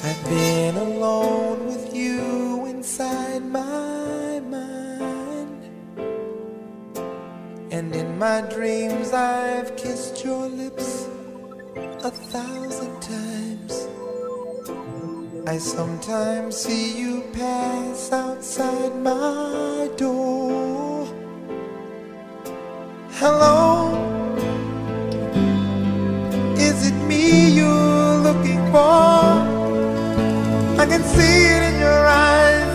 I've been alone with you inside my mind, and in my dreams I've kissed your lips 1,000 times. I sometimes see you pass outside my door. Hello, is it me you're looking for? I can see it in your eyes,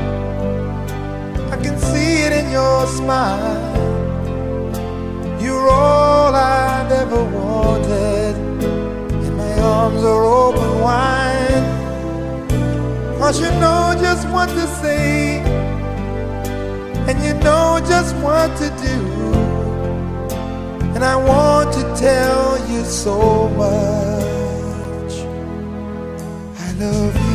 I can see it in your smile. You're all I've ever wanted, and my arms are open wide. 'Cause you know just what to say, and you know just what to do, and I want to tell you so much. I love you.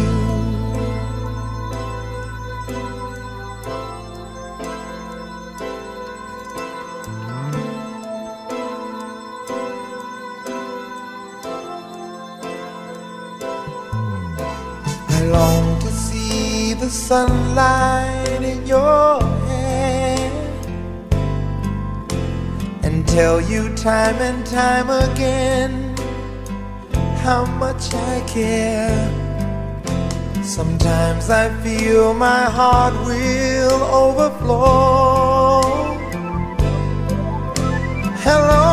I long to see the sunlight in your hair and tell you time and time again how much I care. Sometimes I feel my heart will overflow. Hello,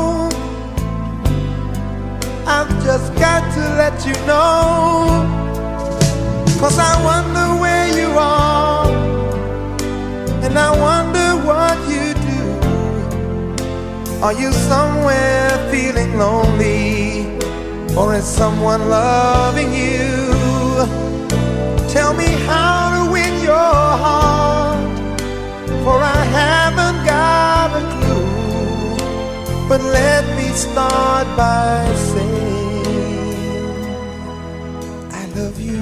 I've just got to let you know, 'cause I wonder where you are, and I wonder what you do. Are you somewhere feeling lonely, or is someone loving you? Tell me how to win your heart, for I haven't got a clue. But let me start by saying I love you.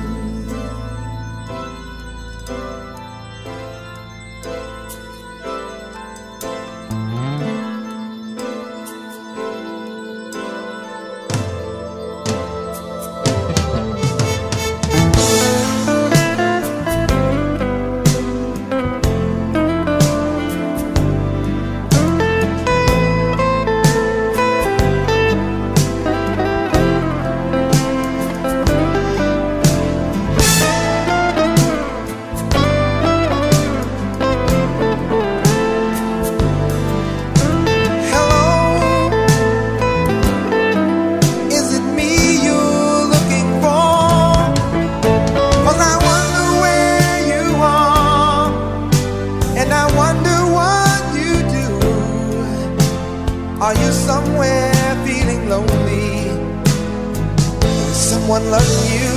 Are you somewhere feeling lonely? Is someone loving you?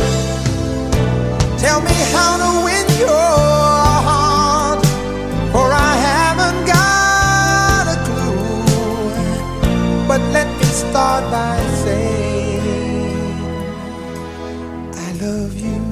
Tell me how to win your heart, for I haven't got a clue. But let me start by saying I love you.